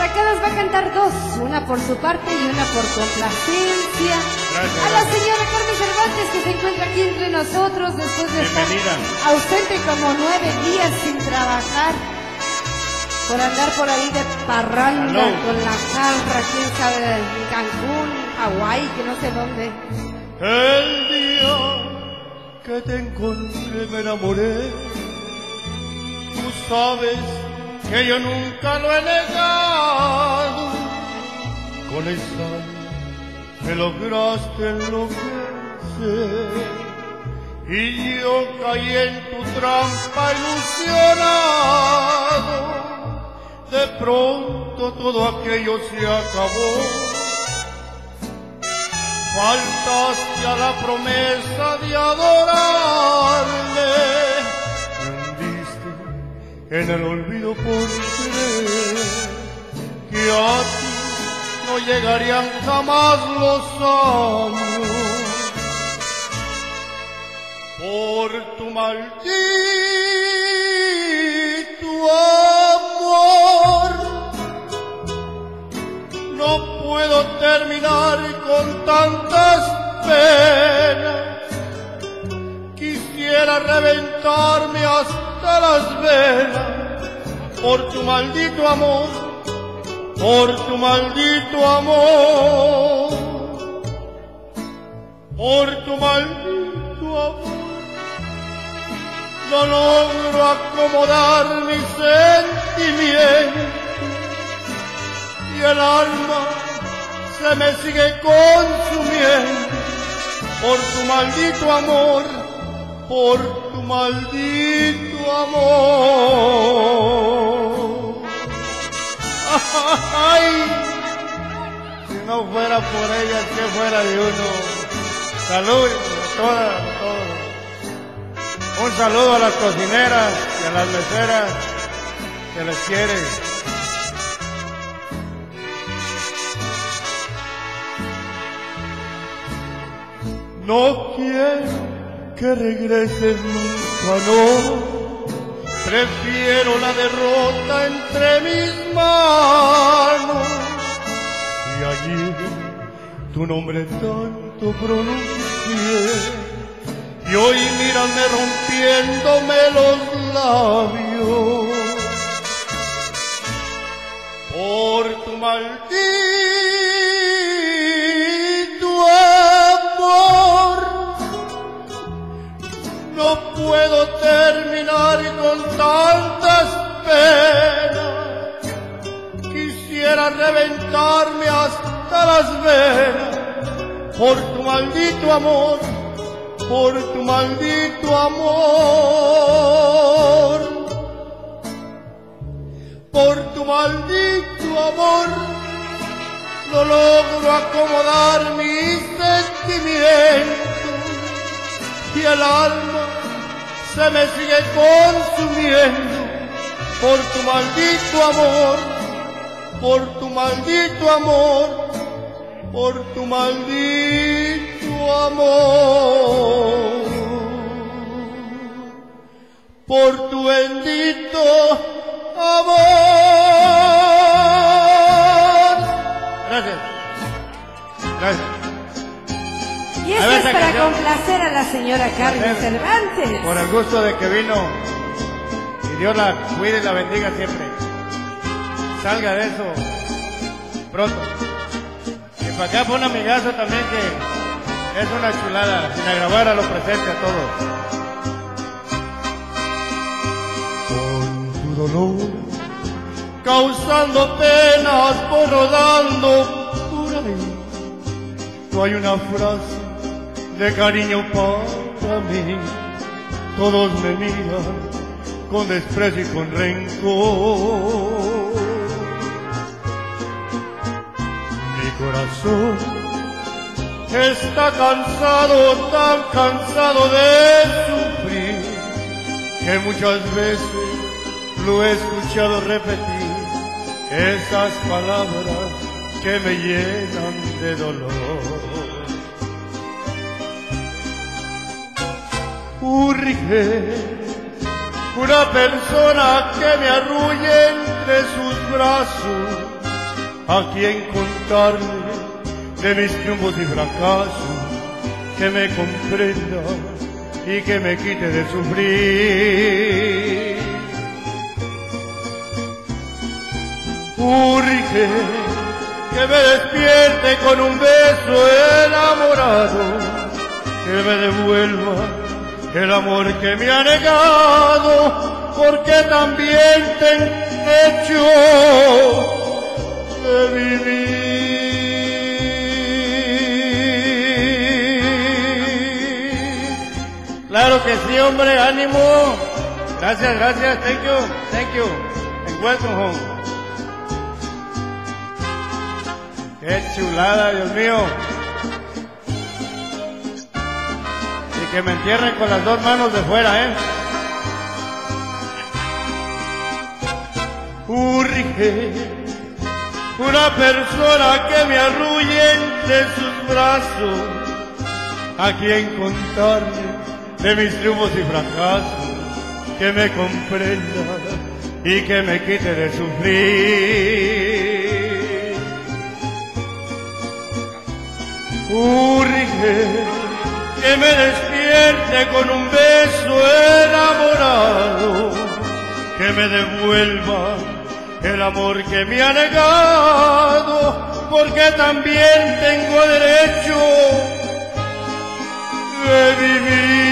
Para cada va a cantar dos, una por su parte y una por complacencia. Gracias. A la señora Carmen Cervantes, que se encuentra aquí entre nosotros después de estar ausente como 9 días sin trabajar, por andar por ahí de parranda con la jarra, quién sabe, en Cancún, Hawái, que no sé dónde. El día que te encontré me enamoré. Tú sabes que yo nunca lo he negado. Con esa me lograste enloquecer y yo caí en tu trampa ilusionado. De pronto todo aquello se acabó. Faltaste a la promesa de adorarme. Me hundiste en el olvido por creer que a ti no llegarían jamás los años. Por tu maldito amor no puedo terminar con tantas penas. Quisiera reventarme hasta las venas por tu maldito amor, por tu maldito amor, por tu maldito amor. No logro acomodar mis sentimientos y el alma se me sigue consumiendo por tu maldito amor, por tu maldito amor. Ay, si no fuera por ella, ¿qué fuera de uno? Salud a todas, a todos. Un saludo a las cocineras y a las meseras que les quiere. No quiero que regreses nunca, no. Prefiero la derrota entre mis manos. Y allí tu nombre tanto pronuncié. Y hoy mírame rompiéndome los labios. Por tu maldito amor no puedo terminar con tantas penas. Quisiera reventarme hasta las venas por tu maldito amor, por tu maldito amor, por tu maldito amor. No logro acomodar mis sentimientos y el alma se me sigue consumiendo por tu maldito amor, por tu maldito amor, por tu maldito amor, por tu bendito amor. Gracias. Gracias. Y esto es para complacer a la señora Carmen Cervantes. Por el gusto de que vino. Y Dios la cuide y la bendiga siempre. Salga de eso pronto. Y para acá fue un amigazo también que es una chulada. Sin agravar a lo presente a todos. Con tu dolor, causando penas por rodando por ahí. No hay una frase de cariño para mí. Todos me miran con desprecio y con rencor. Mi corazón está cansado, tan cansado de sufrir, que muchas veces lo he escuchado repetir esas palabras que me llenan de dolor. Urge una persona que me arrulle entre sus brazos a quien contarle de mis triunfos y fracasos, que me comprenda y que me quite de sufrir. Urge que me despierte con un beso enamorado, que me devuelva el amor que me ha negado, porque también tengo derecho de vivir. Claro que sí, hombre, ánimo. Gracias, gracias, thank you, and welcome home. Qué chulada, Dios mío. Y que me entierren con las dos manos de fuera, ¿eh? Urge una persona que me arrulle entre sus brazos, a quien contarle de mis triunfos y fracasos, que me comprenda y que me quite de sufrir. Urge que me despierte con un beso enamorado, que me devuelva el amor que me ha negado, porque también tengo derecho de vivir.